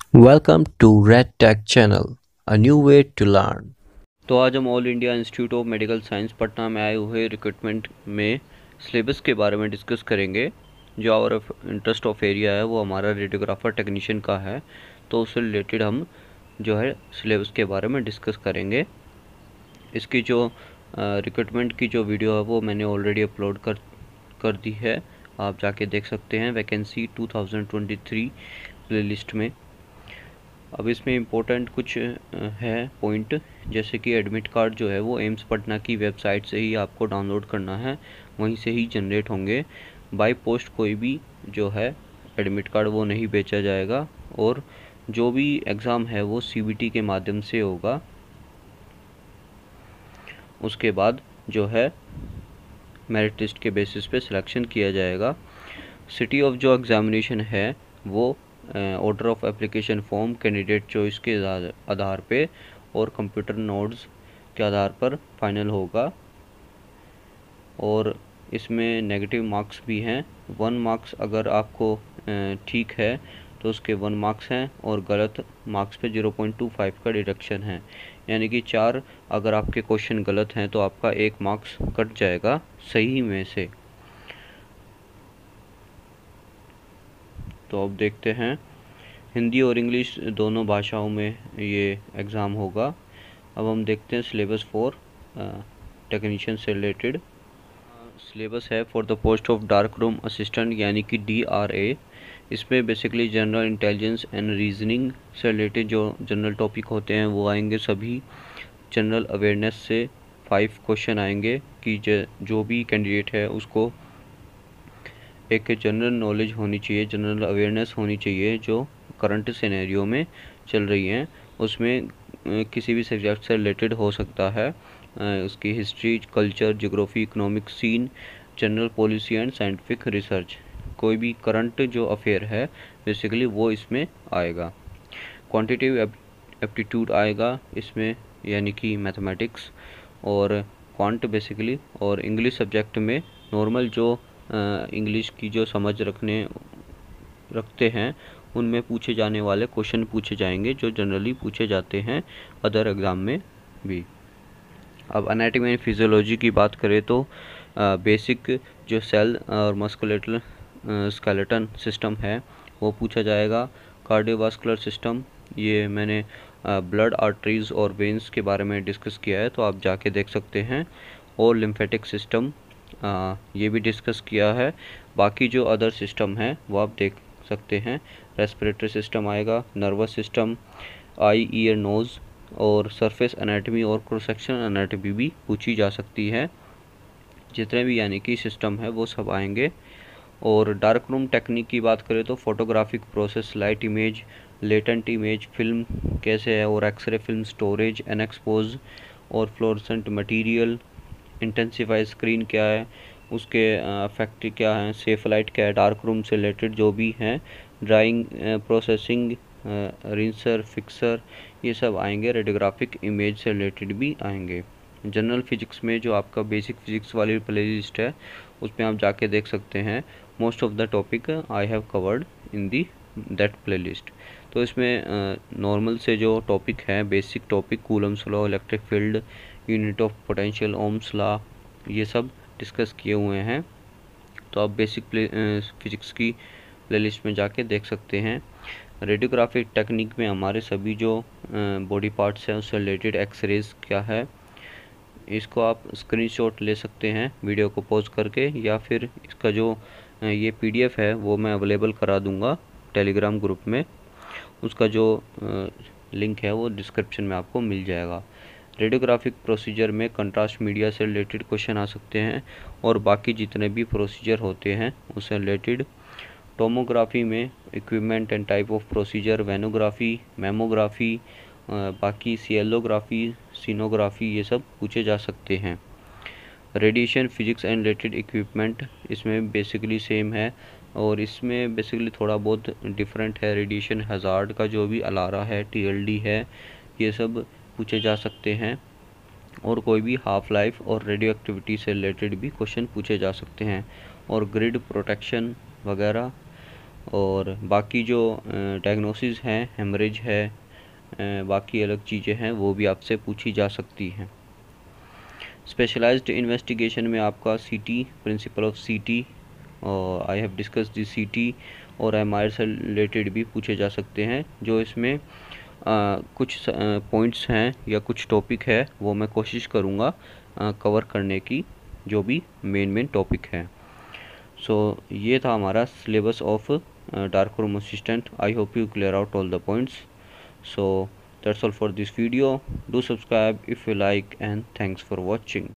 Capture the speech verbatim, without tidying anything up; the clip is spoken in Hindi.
Welcome to Red Tech Channel, a new way to learn. तो आज हम All India Institute of Medical Science Patna में आए हुए रिक्रूटमेंट में सिलेबस के बारे में डिस्कस करेंगे। जो और इंटरेस्ट ऑफ एरिया है वो हमारा रेडियोग्राफर टेक्नीशियन का है, तो उससे रिलेटेड हम जो है सिलेबस के बारे में डिस्कस करेंगे। इसकी जो रिक्रूटमेंट की जो वीडियो है वो मैंने ऑलरेडी अपलोड कर कर दी है, आप जाके देख सकते हैं vacancy two thousand twenty three playlist में। अब इसमें इम्पोर्टेंट कुछ है पॉइंट, जैसे कि एडमिट कार्ड जो है वो एम्स पटना की वेबसाइट से ही आपको डाउनलोड करना है, वहीं से ही जनरेट होंगे। बाय पोस्ट कोई भी जो है एडमिट कार्ड वो नहीं बेचा जाएगा, और जो भी एग्ज़ाम है वो सीबीटी के माध्यम से होगा। उसके बाद जो है मेरिट लिस्ट के बेसिस पे सिलेक्शन किया जाएगा। सिटी ऑफ जो एग्ज़ामिनेशन है वो order of application form candidate choice के आधार पे और कंप्यूटर नोड्स के आधार पर फाइनल होगा। और इसमें नेगेटिव मार्क्स भी हैं। वन मार्क्स अगर आपको ठीक है तो उसके वन मार्क्स हैं, और गलत मार्क्स पे ज़ीरो पॉइंट टू फाइव का डिडक्शन है। यानी कि चार अगर आपके क्वेश्चन गलत हैं तो आपका एक मार्क्स कट जाएगा सही में से। तो अब देखते हैं, हिंदी और इंग्लिश दोनों भाषाओं में ये एग्ज़ाम होगा। अब हम देखते हैं सिलेबस फॉर टेक्नीशियन से रिलेटेड। सिलेबस है for the post of dark room assistant यानी कि डी आर ए। इसमें basically general intelligence and reasoning से रिलेटेड जो जनरल टॉपिक होते हैं वो आएंगे सभी। जनरल अवेयरनेस से फाइव क्वेश्चन आएंगे कि जो भी कैंडिडेट है उसको एक जनरल नॉलेज होनी चाहिए, जनरल अवेयरनेस होनी चाहिए जो करंट सिनेरियो में चल रही हैं। उसमें किसी भी सब्जेक्ट से रिलेटेड हो सकता है, उसकी history, culture, geography, economic scene, general policy and scientific research. कोई भी करंट जो अफेयर है बेसिकली वो इसमें आएगा। क्वांटिटेटिव एप्टीट्यूड आएगा इसमें, यानी कि मैथमेटिक्स और क्वांट बेसिकली। और इंग्लिश सब्जेक्ट में नॉर्मल जो इंग्लिश की जो समझ रखने रखते हैं उनमें पूछे जाने वाले क्वेश्चन पूछे जाएंगे जो जनरली पूछे जाते हैं अदर एग्ज़ाम में भी। अब एनाटॉमी एंड फिजियोलॉजी की बात करें तो बेसिक जो सेल और मस्कुलेटल स्केलेटन सिस्टम है वो पूछा जाएगा। कार्डियोवास्कुलर सिस्टम, ये मैंने ब्लड आर्टरीज और वेन्स के बारे में डिस्कस किया है, तो आप जाके देख सकते हैं। और लिम्फेटिक सिस्टम आ, ये भी डिस्कस किया है। बाकी जो अदर सिस्टम है वो आप देख सकते हैं। रेस्पिरेटरी सिस्टम आएगा, nervous system, eye, ear, nose और सरफेस एनाटॉमी और क्रॉस सेक्शन एनाटॉमी भी पूछी जा सकती है। जितने भी यानी कि सिस्टम है वो सब आएंगे। और डार्क रूम टेक्निक की बात करें तो photographic process, light image, latent image, film कैसे है, और एक्सरे फिल्म स्टोरेज, अनएक्सपोज और फ्लोरेसेंट मटेरियल, इंटेंसिफाई स्क्रीन क्या है, उसके इफेक्ट क्या है, सेफ लाइट क्या है, डार्क रूम से रिलेटेड जो भी हैं, ड्राइंग प्रोसेसिंग, रिंसर, फिक्सर, ये सब आएंगे। रेडियोग्राफिक इमेज से रिलेटेड भी आएंगे। जनरल फिजिक्स में जो आपका बेसिक फिजिक्स वाली प्ले लिस्ट है उसमें आप जाके देख सकते हैं। Most of the topic I have covered in the that playlist. तो इसमें नॉर्मल uh, से जो टॉपिक हैं, basic topic, Coulomb's law, electric field, unit of potential, Ohm's law, ये सब डिस्कस किए हुए हैं। तो आप बेसिक फिजिक्स की प्लेलिस्ट में जाके देख सकते हैं। रेडियोग्राफिक टेक्निक में हमारे सभी जो बॉडी पार्ट्स हैं उससे रिलेटेड एक्सरेज क्या है, इसको आप स्क्रीनशॉट ले सकते हैं वीडियो को पॉज करके, या फिर इसका जो ये पीडीएफ है वो मैं अवेलेबल करा दूंगा टेलीग्राम ग्रुप में। उसका जो लिंक है वो डिस्क्रिप्शन में आपको मिल जाएगा। रेडियोग्राफिक प्रोसीजर में कंट्रास्ट मीडिया से रिलेटेड क्वेश्चन आ सकते हैं, और बाकी जितने भी प्रोसीजर होते हैं उससे रिलेटेड। टोमोग्राफी में equipment and type of procedure, venography, mammography, बाकी सीएलोग्राफी, सीनोग्राफी, ये सब पूछे जा सकते हैं। Radiation physics and related equipment, इसमें बेसिकली सेम है, और इसमें बेसिकली थोड़ा बहुत डिफरेंट है। रेडिएशन हज़ार्ड का जो भी अलारा है, टीएलडी है, ये सब पूछे जा सकते हैं। और कोई भी हाफ लाइफ और रेडियो एक्टिविटी से रिलेटेड भी क्वेश्चन पूछे जा सकते हैं, और ग्रिड प्रोटेक्शन वगैरह। और बाकी जो डायग्नोसिस हैं, हेमरेज है, अ, बाकी अलग चीज़ें हैं वो भी आपसे पूछी जा सकती हैं। स्पेशलाइज्ड इन्वेस्टिगेशन में आपका सीटी, प्रिंसिपल ऑफ सीटी और आई हैव डिस्कस दी सीटी और एमआईआर से रिलेटेड भी पूछे जा सकते हैं। जो इसमें आ, कुछ पॉइंट्स हैं या कुछ टॉपिक है वो मैं कोशिश करूँगा कवर करने की, जो भी मेन मेन टॉपिक हैं। सो so, ये था हमारा syllabus of dark room assistant. I hope you clear out all the points. So that's all for this video. Do subscribe if you like, and thanks for watching.